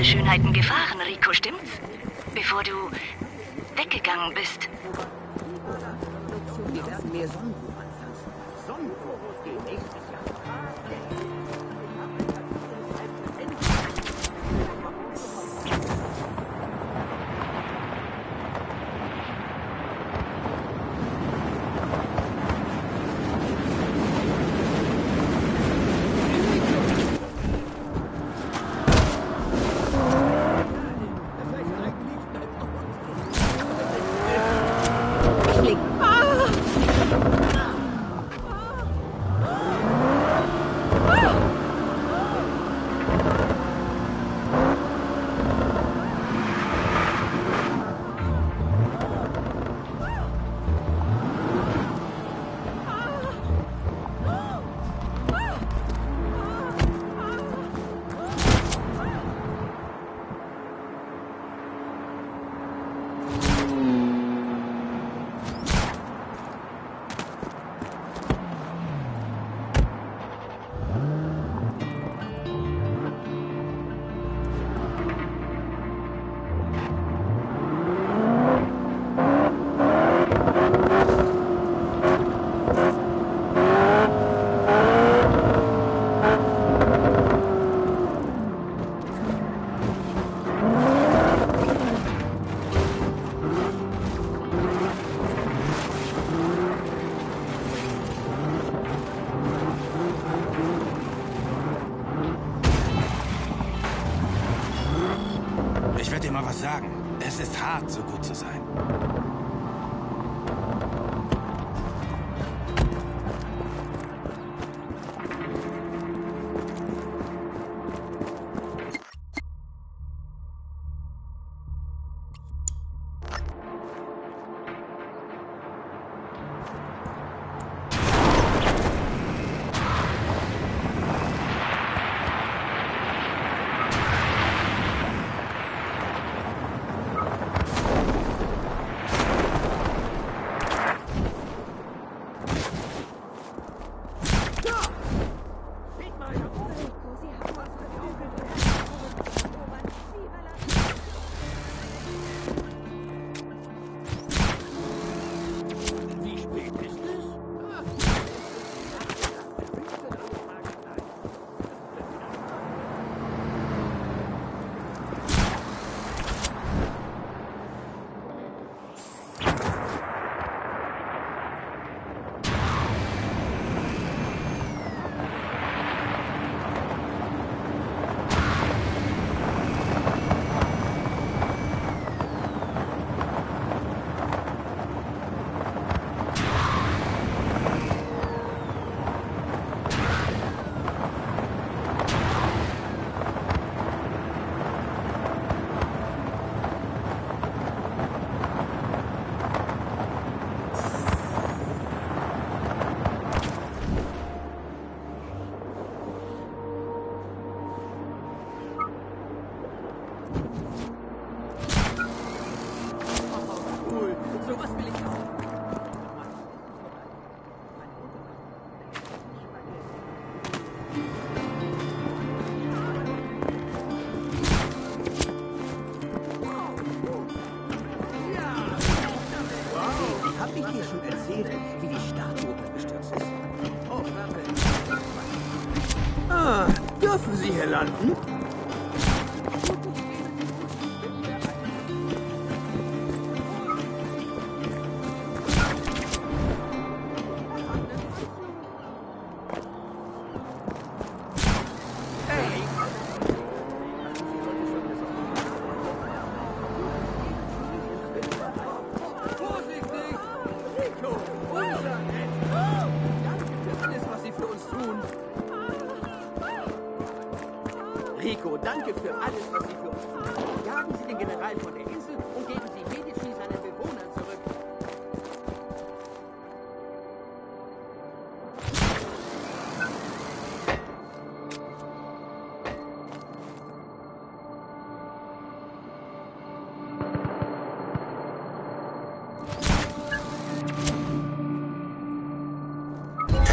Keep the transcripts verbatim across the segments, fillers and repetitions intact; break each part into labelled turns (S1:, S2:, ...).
S1: diese Schönheiten gefahren, Rico, stimmt's? Bevor du weggegangen bist.
S2: Wir werden mehr Sonnenblumen anpflanzen. Sonnenblumen gehen nächstes Jahr.
S3: Ich werde dir mal was sagen. Es ist hart, so gut zu sein.
S2: Dürfen Sie hier landen? Rico, danke für alles, was Sie für uns tun. Jagen Sie den General von der Insel und geben Sie Medici seinen Bewohnern zurück.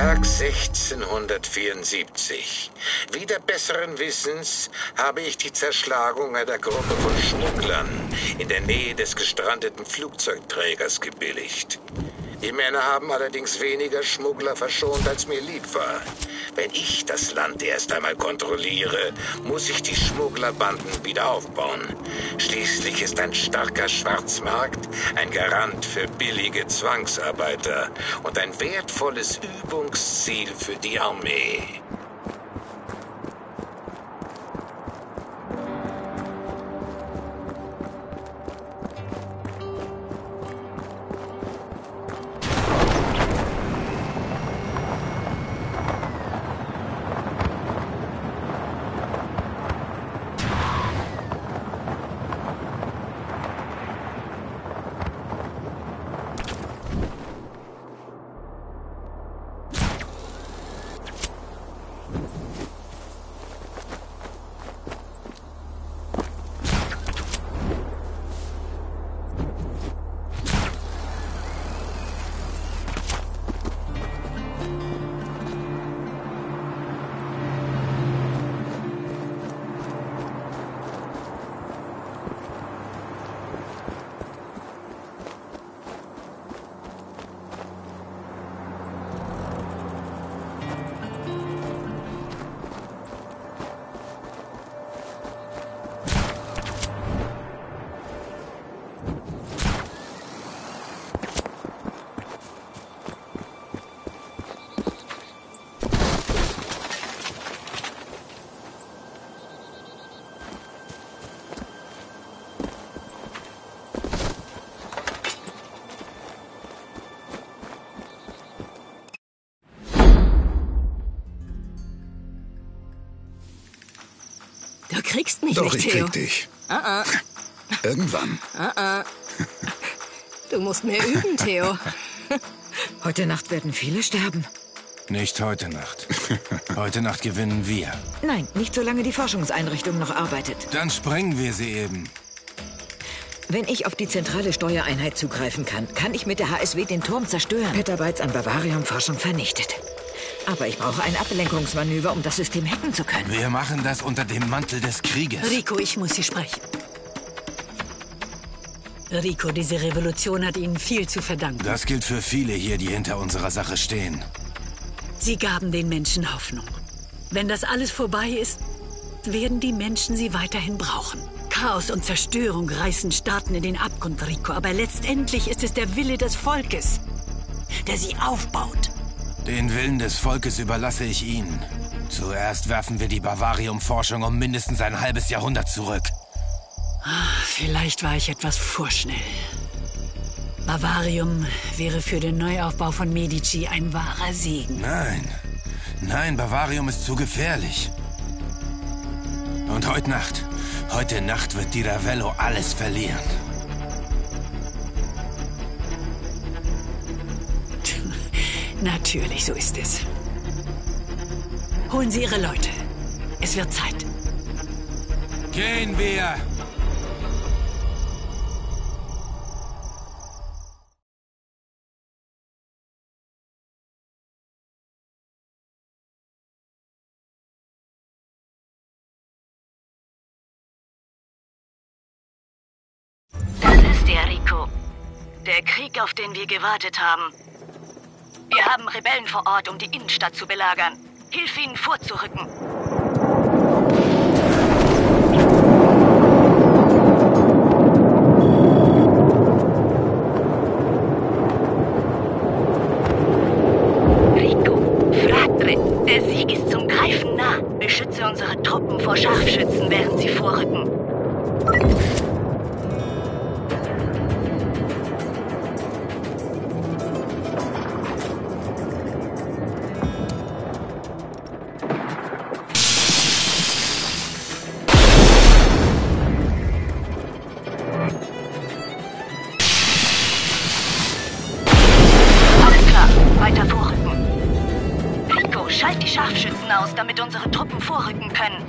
S4: Tag sechzehnhundertvierundsiebzig. Wider besseren Wissens habe ich die Zerschlagung einer Gruppe von Schmugglern in der Nähe des gestrandeten Flugzeugträgers gebilligt. Die Männer haben allerdings weniger Schmuggler verschont, als mir lieb war. Wenn ich das Land erst einmal kontrolliere, muss ich die Schmugglerbanden wieder aufbauen. Schließlich ist ein starker Schwarzmarkt ein Garant für billige Zwangsarbeiter und ein wertvolles Übungsziel für die Armee.
S1: Du kriegst mich
S5: Doch,
S1: nicht,
S5: ich
S1: Theo.
S5: krieg dich.
S1: Uh-uh.
S5: Irgendwann.
S1: Uh-uh. Du musst mehr üben, Theo.
S6: Heute Nacht werden viele sterben.
S3: Nicht heute Nacht. Heute Nacht gewinnen wir.
S6: Nein, nicht solange die Forschungseinrichtung noch arbeitet.
S3: Dann sprengen wir sie eben.
S6: Wenn ich auf die zentrale Steuereinheit zugreifen kann, kann ich mit der H S W den Turm zerstören. Petabytes an Bavarium-Forschung vernichtet. Aber ich brauche ein Ablenkungsmanöver, um das System hacken zu können.
S3: Wir machen das unter dem Mantel des Krieges.
S7: Rico, ich muss Sie sprechen. Rico, diese Revolution hat Ihnen viel zu verdanken.
S3: Das gilt für viele hier, die hinter unserer Sache stehen.
S7: Sie gaben den Menschen Hoffnung. Wenn das alles vorbei ist, werden die Menschen sie weiterhin brauchen. Chaos und Zerstörung reißen Staaten in den Abgrund, Rico. Aber letztendlich ist es der Wille des Volkes, der sie aufbaut.
S3: Den Willen des Volkes überlasse ich Ihnen. Zuerst werfen wir die Bavarium-Forschung um mindestens ein halbes Jahrhundert zurück.
S7: Vielleicht war ich etwas vorschnell. Bavarium wäre für den Neuaufbau von Medici ein wahrer Segen.
S3: Nein, nein, Bavarium ist zu gefährlich. Und heute Nacht, heute Nacht wird die Ravello alles verlieren.
S7: Natürlich, so ist es. Holen Sie Ihre Leute. Es wird Zeit.
S3: Gehen wir!
S1: Das ist der Rico. Der Krieg, auf den wir gewartet haben. Wir haben Rebellen vor Ort, um die Innenstadt zu belagern. Hilf ihnen vorzurücken. Rico, Fratre, der Sieg ist zum Greifen nah. Beschütze unsere Truppen vor Scharfschützen, während sie vorrücken. Weiter vorrücken. Rico, schalt die Scharfschützen aus, damit unsere Truppen vorrücken können.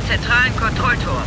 S6: am zentralen Kontrollturm.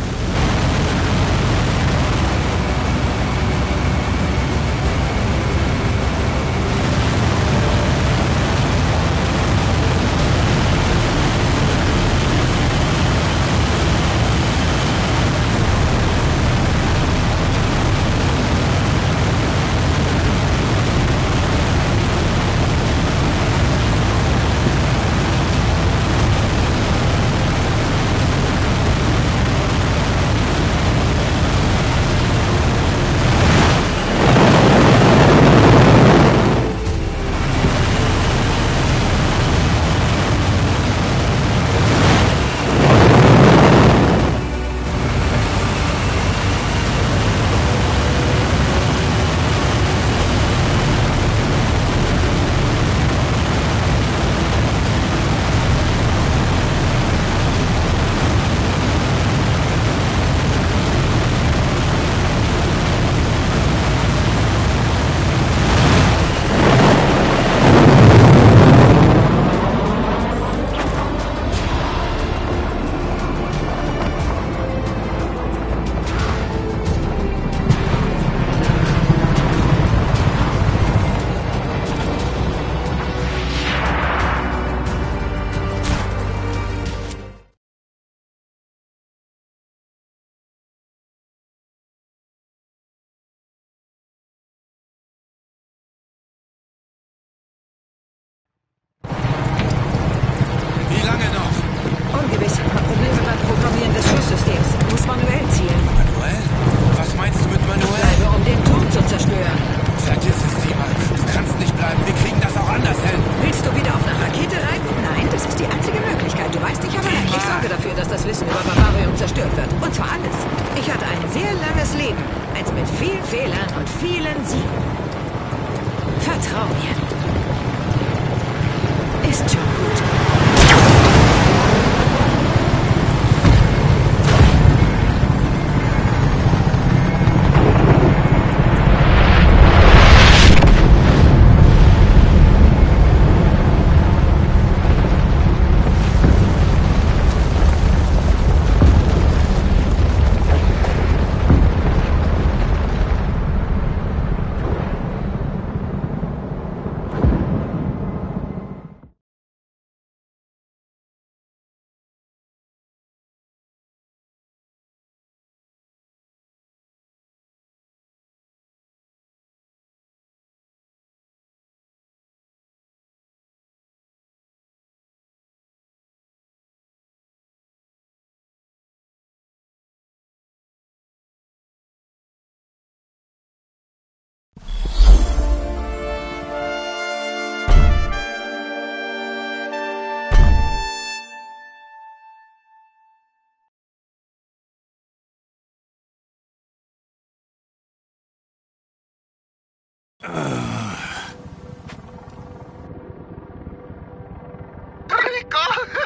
S5: Rico!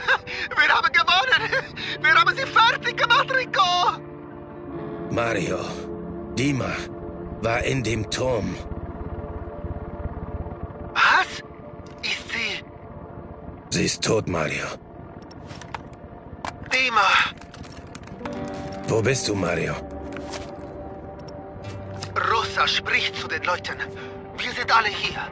S5: Wir haben gewonnen! Wir haben sie fertig gemacht, Rico!
S3: Mario, Dima war in dem Turm.
S5: Was? Ist sie...
S3: Sie ist tot, Mario.
S5: Dima!
S3: Wo bist du, Mario?
S5: Rosa spricht zu den Leuten. Wir sind alle hier.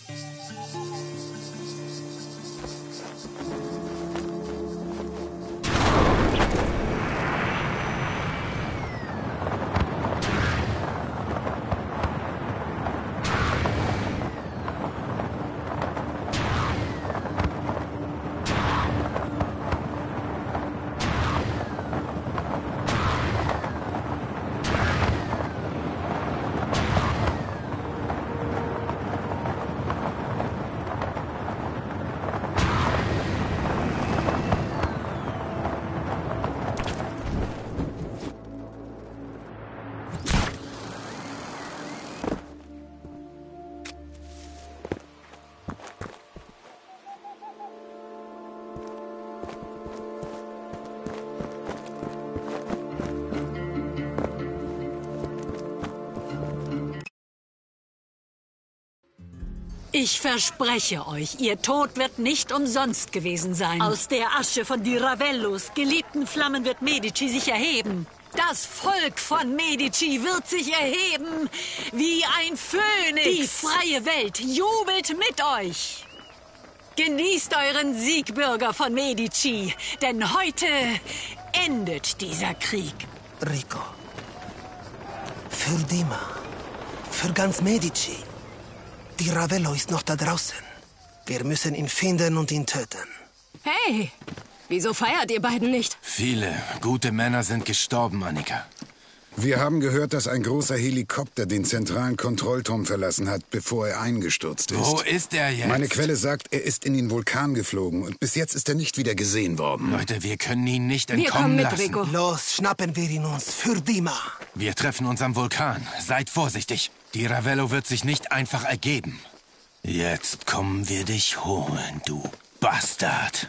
S7: Ich verspreche euch, ihr Tod wird nicht umsonst gewesen sein. Aus der Asche von Di Ravellos geliebten Flammen wird Medici sich erheben. Das Volk von Medici wird sich erheben wie ein Phönix. Die freie Welt jubelt mit euch. Genießt euren Sieg, Bürger von Medici, denn heute endet dieser Krieg.
S8: Rico. Für Dima. Für ganz Medici. Di Ravello ist noch da draußen. Wir müssen ihn finden und ihn töten.
S9: Hey, wieso feiert ihr beiden nicht?
S3: Viele gute Männer sind gestorben, Annika.
S10: Wir haben gehört, dass ein großer Helikopter den zentralen Kontrollturm verlassen hat, bevor er eingestürzt ist.
S3: Wo ist er jetzt?
S10: Meine Quelle sagt, er ist in den Vulkan geflogen und bis jetzt ist er nicht wieder gesehen worden.
S3: Leute, wir können ihn nicht entkommen
S9: Wir kommen mit,
S3: lassen.
S9: Rico.
S8: Los, schnappen wir ihn uns für Dima.
S3: Wir treffen uns am Vulkan. Seid vorsichtig. Di Ravello wird sich nicht einfach ergeben. Jetzt kommen wir dich holen, du Bastard.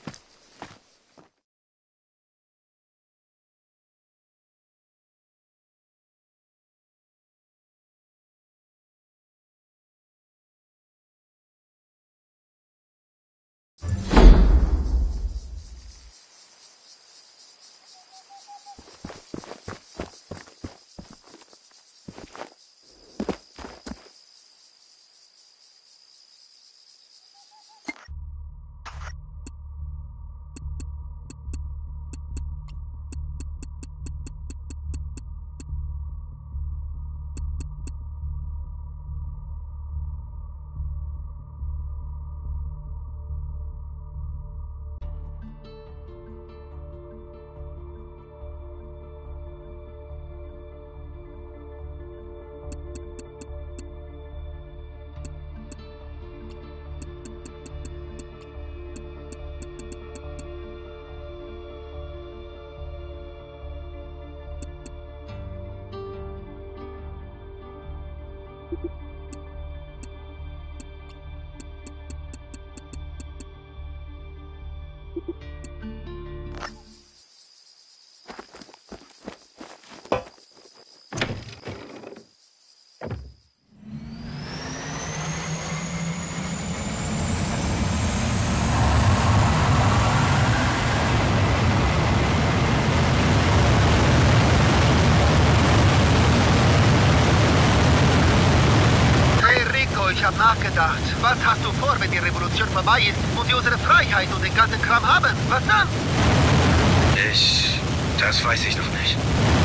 S5: Ich habe nachgedacht. Was hast du vor, wenn die Revolution vorbei ist und wir unsere Freiheit und den ganzen Kram haben? Was dann?
S3: Ich... das weiß ich noch nicht.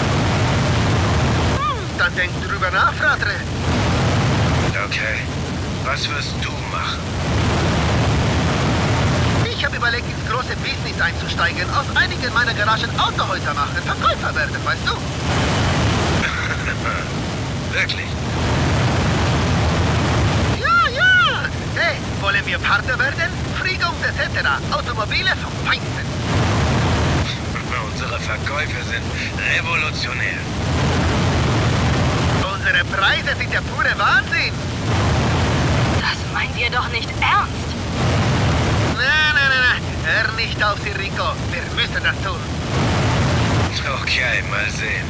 S5: Hm, dann denk drüber nach, Fratre.
S3: Okay. Was wirst du machen?
S5: Ich habe überlegt, ins große Business einzusteigen, aus einigen meiner Garagen Autohäuser machen, Verkäufer werden, weißt du?
S3: Wirklich?
S5: Hey, wollen wir Partner werden? Friegung et cetera. Automobile vom Feinsten.
S3: Unsere Verkäufe sind revolutionär.
S5: Unsere Preise sind der pure Wahnsinn.
S1: Das meint ihr doch nicht ernst?
S5: Nein, nein, nein, hör nicht auf sie, Rico. Wir müssen das tun.
S3: Okay, mal sehen.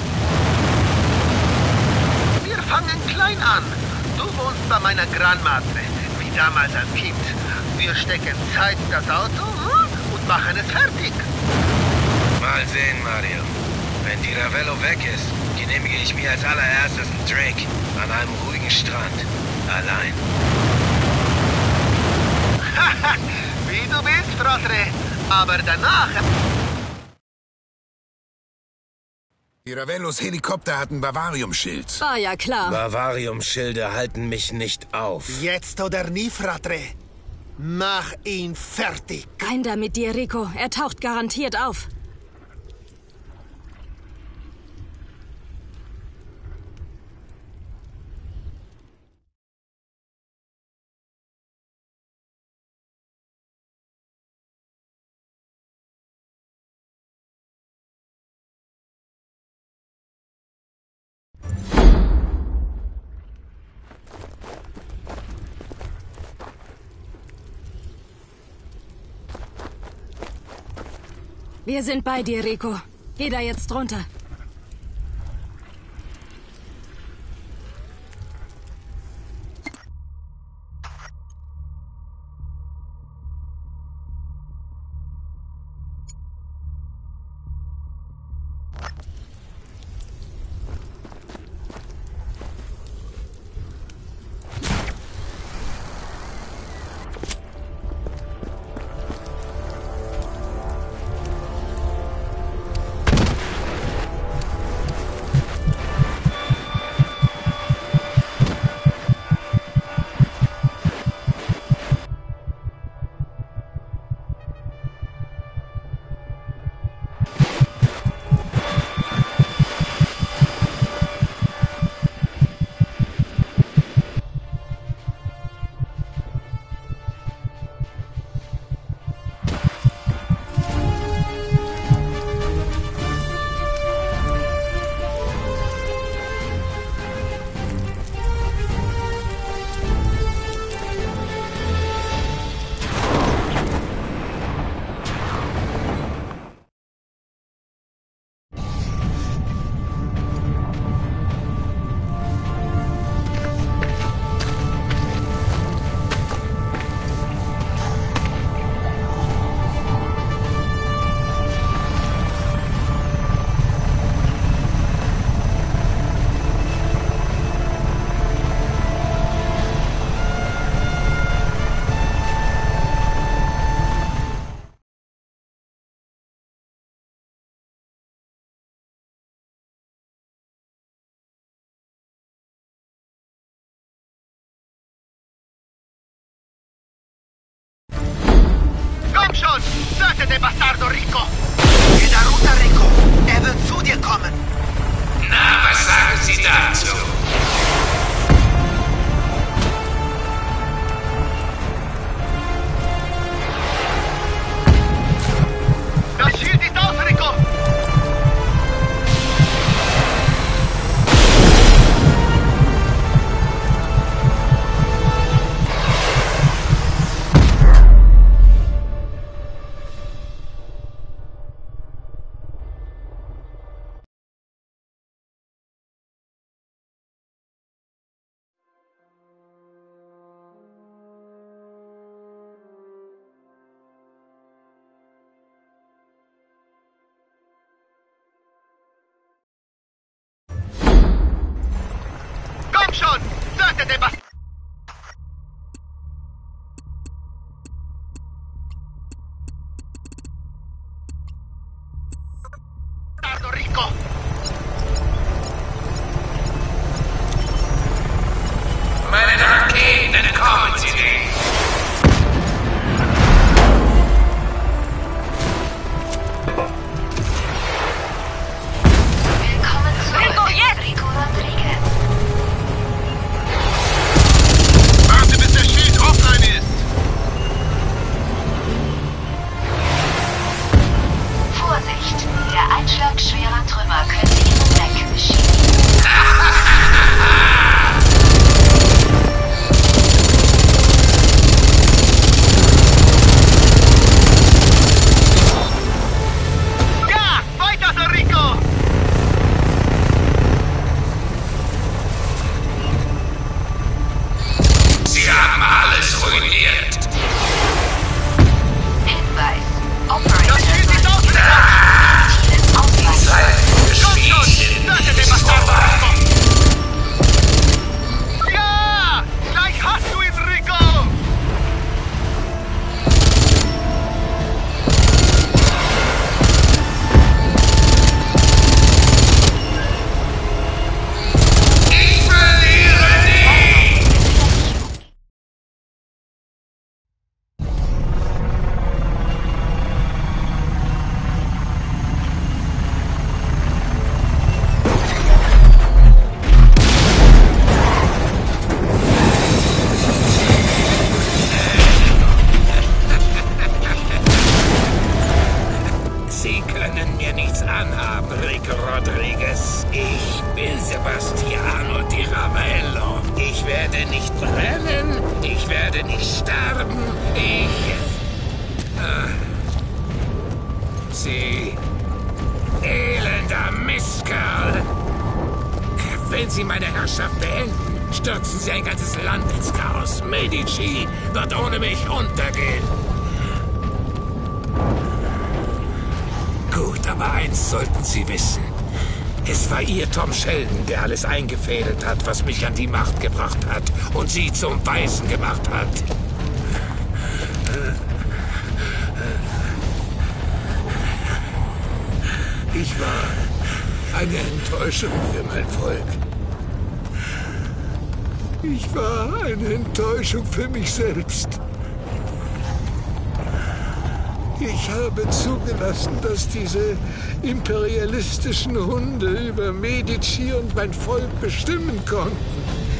S5: Wir fangen klein an. Du wohnst bei meiner Grandmadre. Damals als Kind. Wir stecken Zeit in das Auto und machen es fertig.
S3: Mal sehen, Mario. Wenn Di Ravello weg ist, genehmige ich mir als allererstes einen Drink an einem ruhigen Strand. Allein.
S5: Wie du willst, Frotre. Aber danach...
S10: Die Ravellos Helikopter hatten Bavarium-Schild.
S9: War ja klar.
S3: Bavarium-Schilde halten mich nicht auf.
S8: Jetzt oder nie, Fratre. Mach ihn fertig.
S9: Rein da mit dir, Rico. Er taucht garantiert auf. Wir sind bei dir, Rico. Geh da jetzt runter.
S5: Schon! Töte den Bastardo, Rico! Geh da runter, Rico! Er wird zu dir kommen!
S11: Na, was sagen Sie dazu?
S5: Das Schild ist aus, Rico! Schon! Töte den Bastardo! Rico!
S11: Meine Raketen entkommen Sie nicht!
S1: Willkommen zurück, Rico, jetzt! Rico Rodriguez.
S11: Sebastiano di Ravello. Ich werde nicht brennen, ich werde nicht sterben, ich... Äh, Sie... elender Mistkerl. Wenn Sie meine Herrschaft beenden, stürzen Sie ein ganzes Land ins Chaos. Medici wird ohne mich untergehen. Gut, aber eins sollten Sie wissen. Es war Ihr Tom Sheldon, der alles eingefädelt hat, was mich an die Macht gebracht hat und Sie zum Weißen gemacht hat. Ich war eine Enttäuschung für mein Volk. Ich war eine Enttäuschung für mich selbst. Ich habe zugelassen, dass diese imperialistischen Hunde über Medici und mein Volk bestimmen konnten.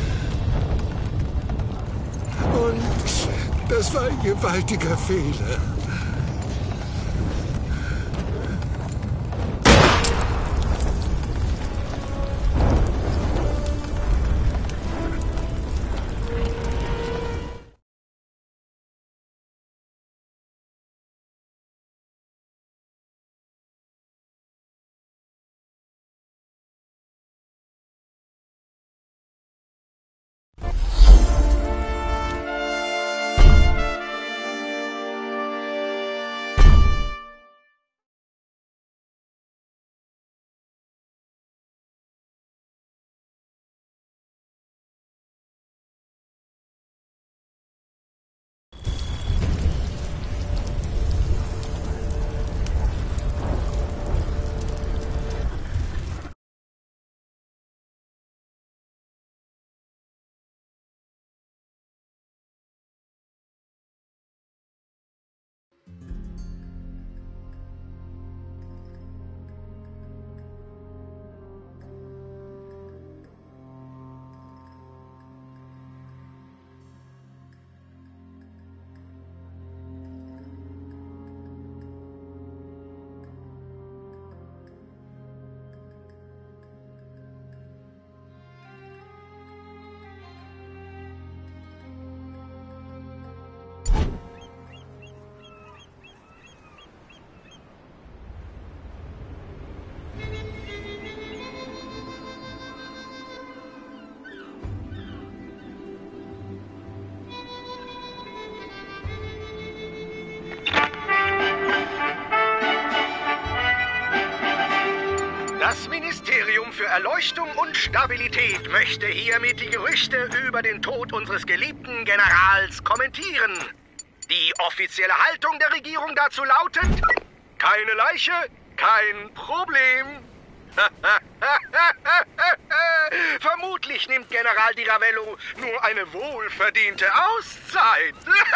S11: Und das war ein gewaltiger Fehler.
S5: Das Ministerium für Erleuchtung und Stabilität möchte hiermit die Gerüchte über den Tod unseres geliebten Generals kommentieren. Die offizielle Haltung der Regierung dazu lautet: keine Leiche, kein Problem. Vermutlich nimmt General Di Ravello nur eine wohlverdiente Auszeit.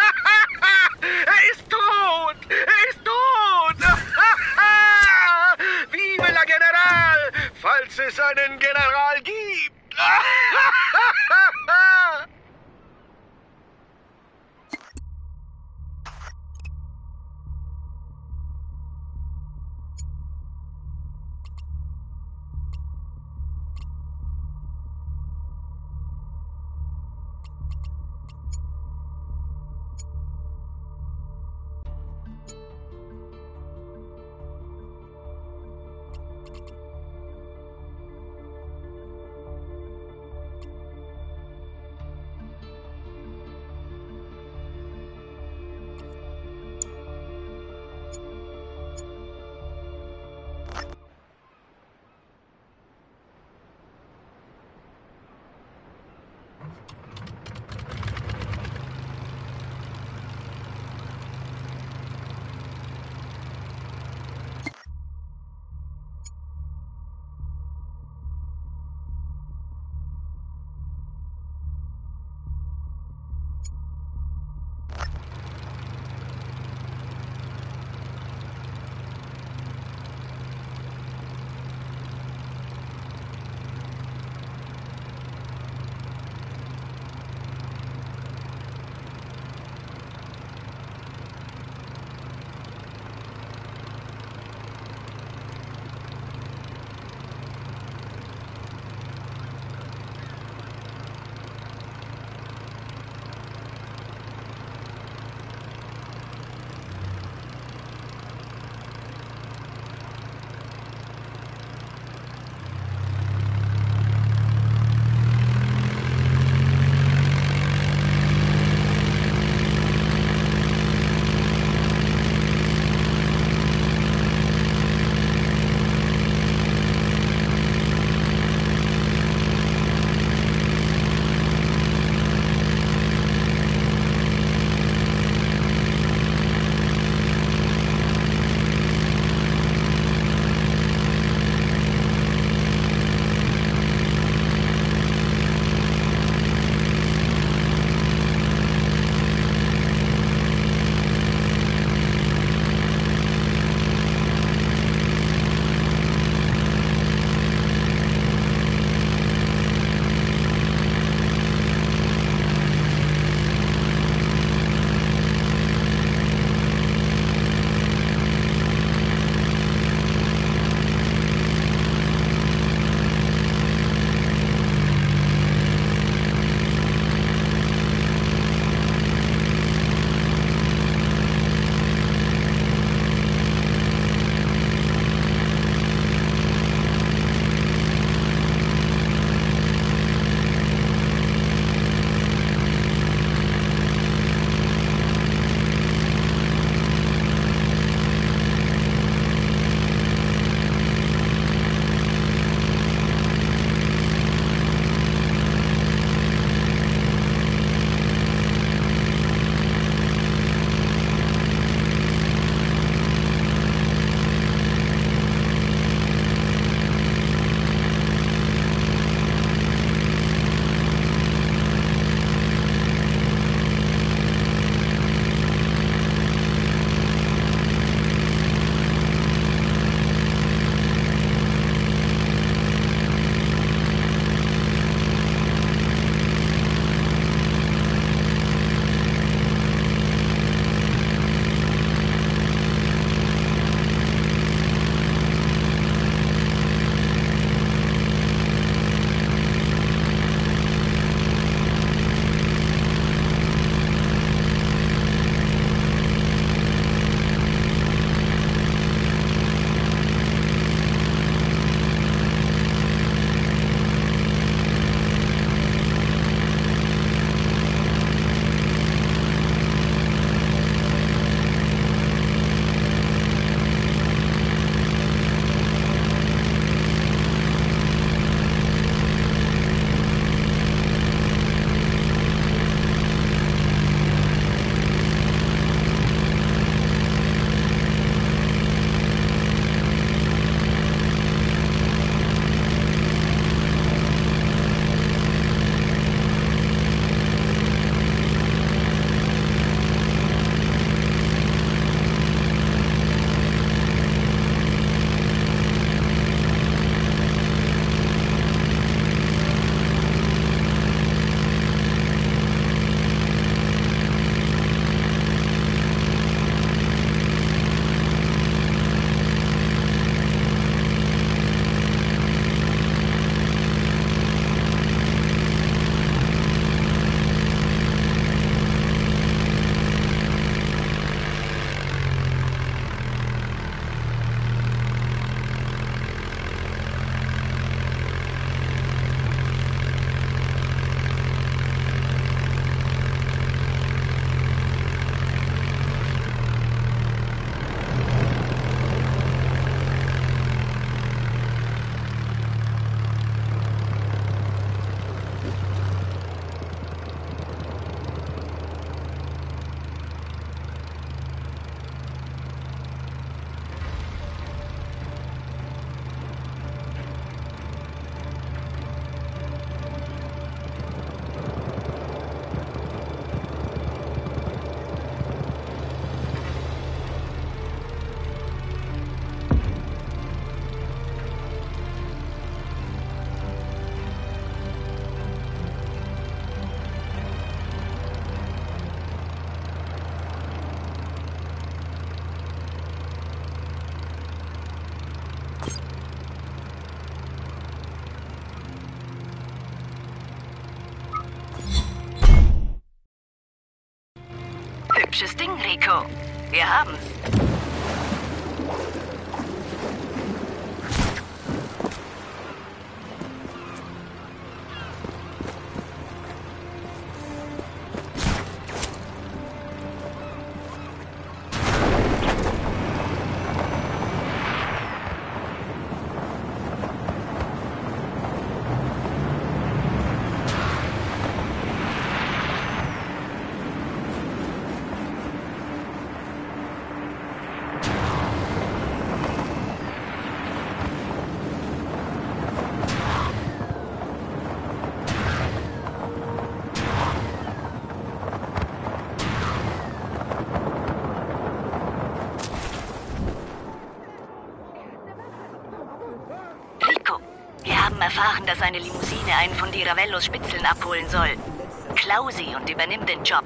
S5: Er ist tot! Er ist tot! Vive la General! Falls es einen General gibt!
S1: Hübsches Ding, Rico. Wir haben's. Erfahren, dass eine Limousine einen von die Ravellos Spitzeln abholen soll. Klau sie und übernimm den Job.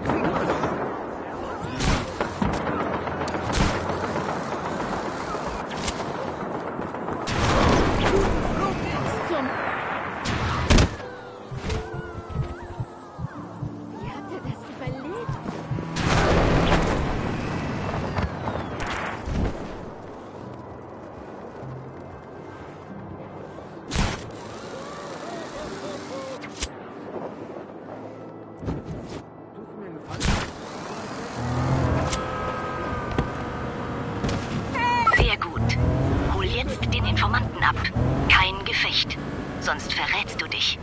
S1: Ab. Kein Gefecht. Sonst verrätst du dich.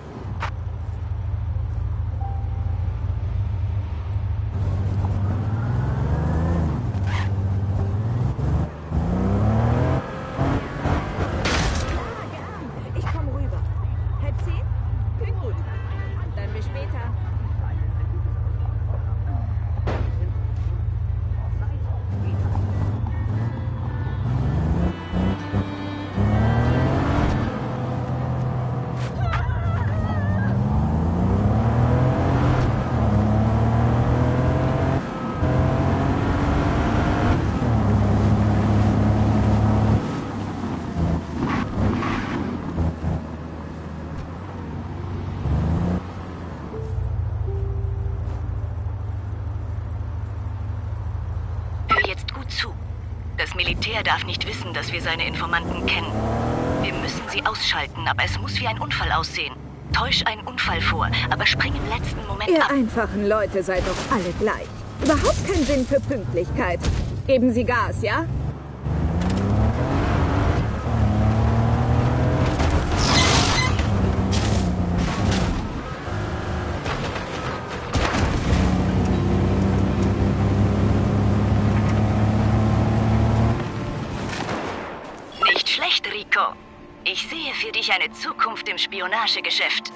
S12: Ich komme rüber. Halb zehn? Klingt gut. Dann bis später.
S1: Das Militär darf nicht wissen, dass wir seine Informanten kennen. Wir müssen sie ausschalten, aber es muss wie ein Unfall aussehen. Täusch einen Unfall vor, aber spring im letzten Moment
S12: Ihr
S1: ab.
S12: einfachen Leute seid doch alle gleich. Überhaupt kein Sinn für Pünktlichkeit. Geben Sie Gas, ja?
S1: Rico, ich sehe für dich eine Zukunft im Spionagegeschäft.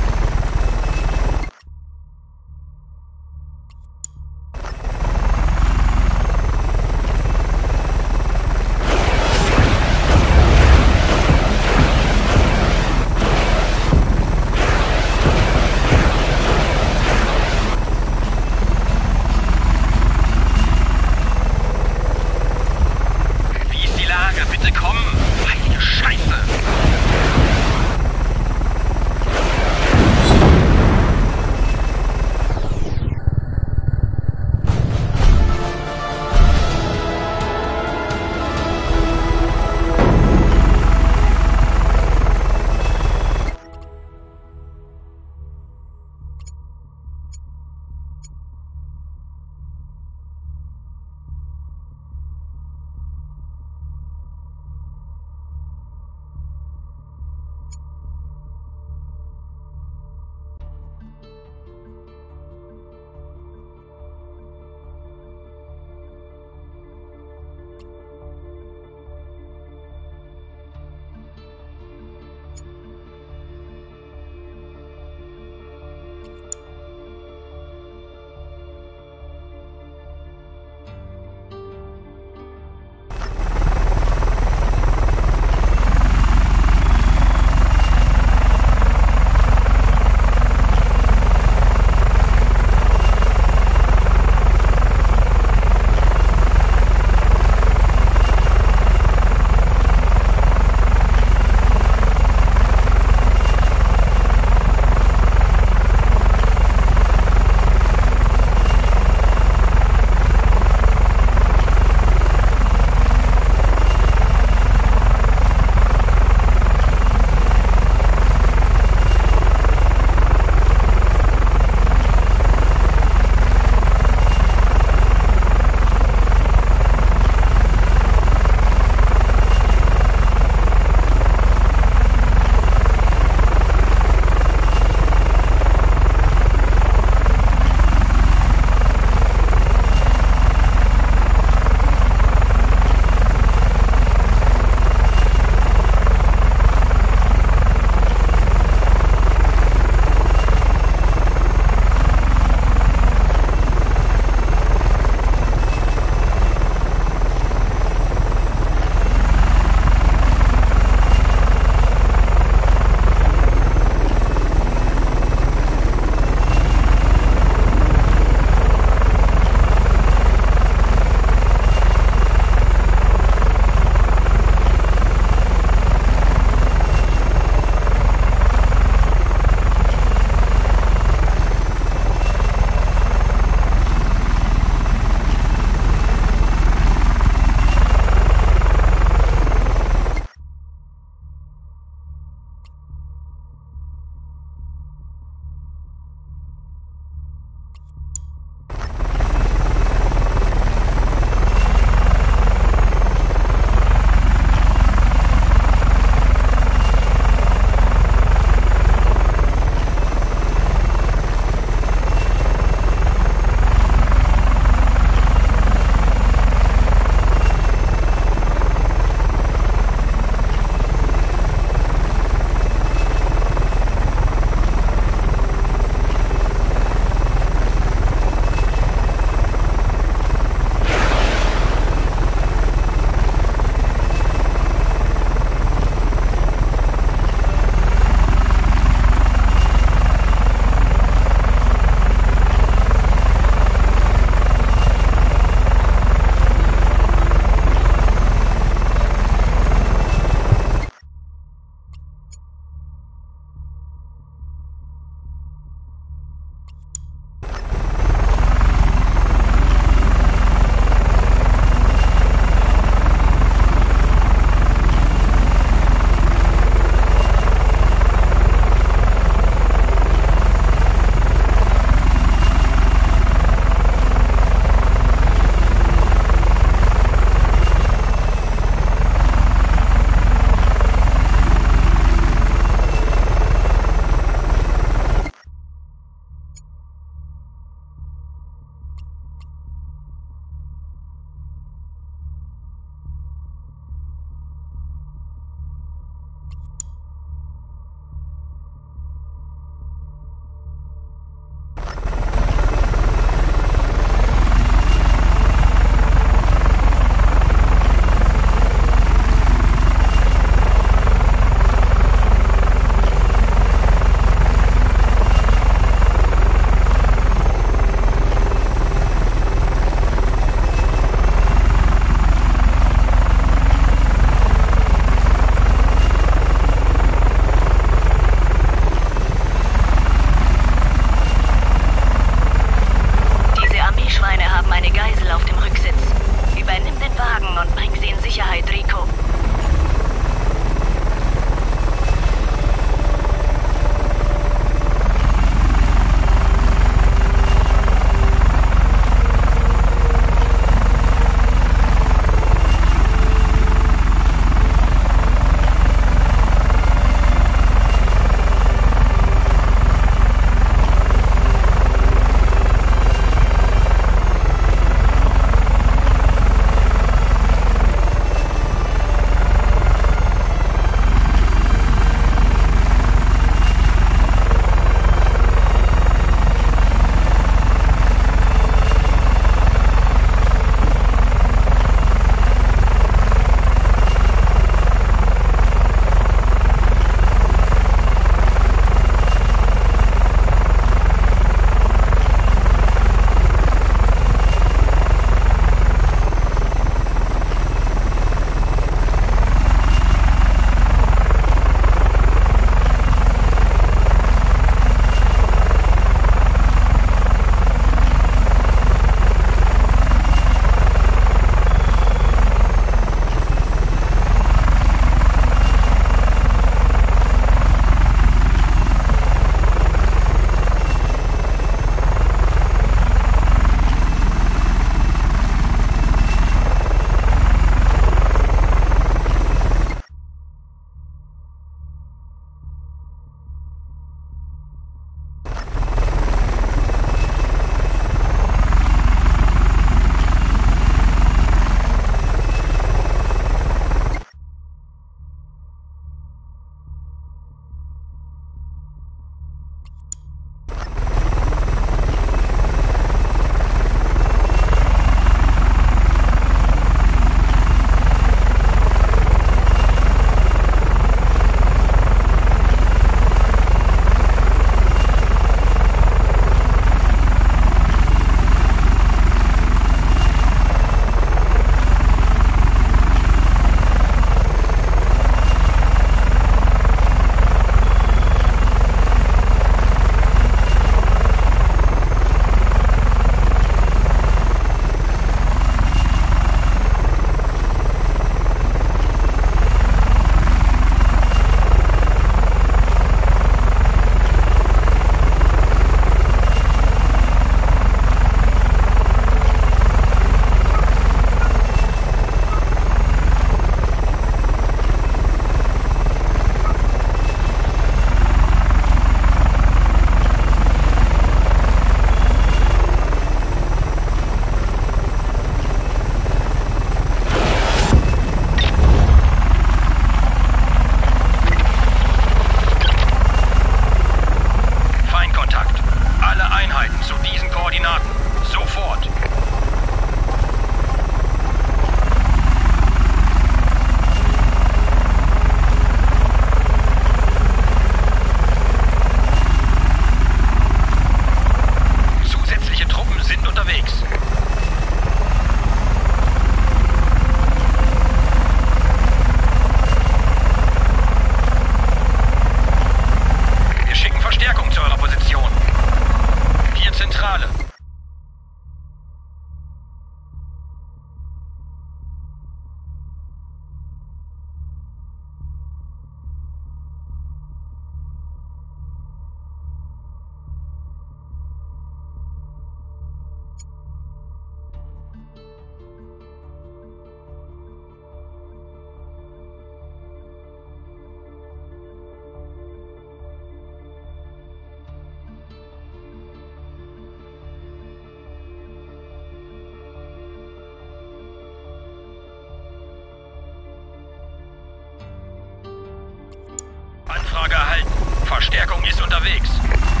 S13: Verstärkung ist unterwegs.